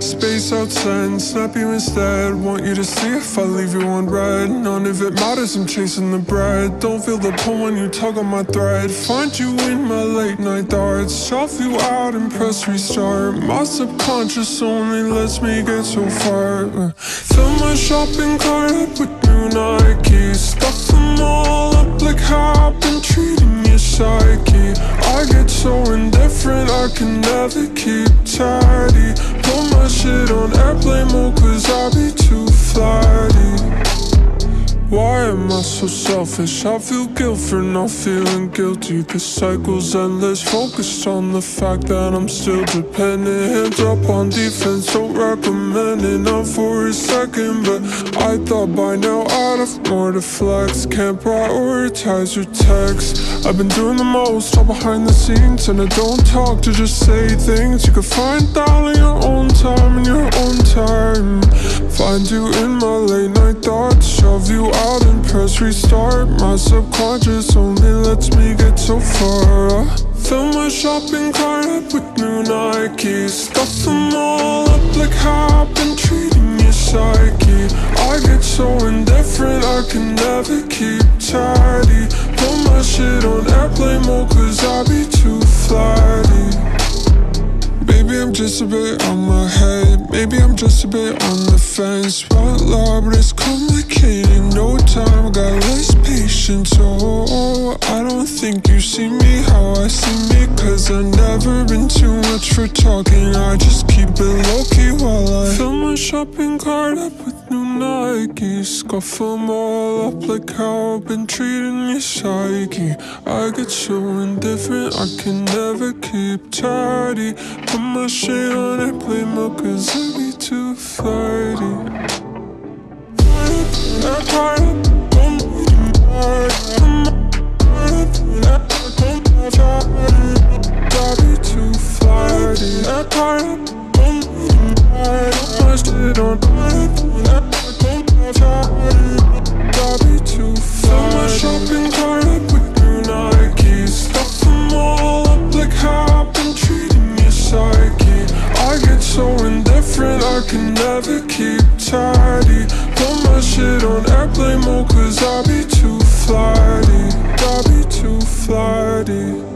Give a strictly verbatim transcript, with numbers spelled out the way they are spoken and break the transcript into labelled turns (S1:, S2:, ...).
S1: Space outside and snap you instead. Want you to see if I leave you on red. None of it matters, I'm chasing the bread. Don't feel the pull when you tug on my thread. Find you in my late night thoughts. Shelf you out and press restart. My subconscious only lets me get so far. Fill my shopping cart up with new Nikes. Stuff them all up like how I've been treating your psyche. I get so indifferent, I can never keep tidy. Put my shit on airplane mode cause I be too flighty. Why am I so selfish? I feel guilt for not feeling guilty. The cycle's endless, focused on the fact that I'm still dependent. Hands up on defense, don't recommend it, not for a second. But I thought by now I'd have more to flex. Can't prioritize your texts. I've been doing the most, all behind the scenes. And I don't talk to just say things. You can find that in your own time, in your own time. Find you in my late night thoughts. Shove you out and press restart. My subconscious only lets me get so far. Fill my shopping cart up with new Nikes. Stuff them all up like how I've been treating your psyche. I get so indifferent, I can never keep tidy. Put my shit on airplane mode cause I be too flighty. Maybe I'm just a bit on my head. Maybe I'm just a bit on the fence. Want love, but it's complicated. No time, got less patience. Oh, I don't think you see me how I see me. Cause I've never been too much for talking. I just keep it low-key while I fill my shopping cart up with new Nikes. Scuff them all up like how I've been treating your psyche. I get so indifferent, I can never keep tidy. Put my shit on airplane mode cause I be too flighty. That part up, don't need you hard. I be too flighty. That part up, don't need you hard. Put my shit on I be too flighty. Fill my shopping cart up with new Nikes. Stuff them all up like how I've been treating your psyche. I get so indifferent, I can never keep tidy. Put my shit on airplane mode cause I be too flighty. I be too flighty.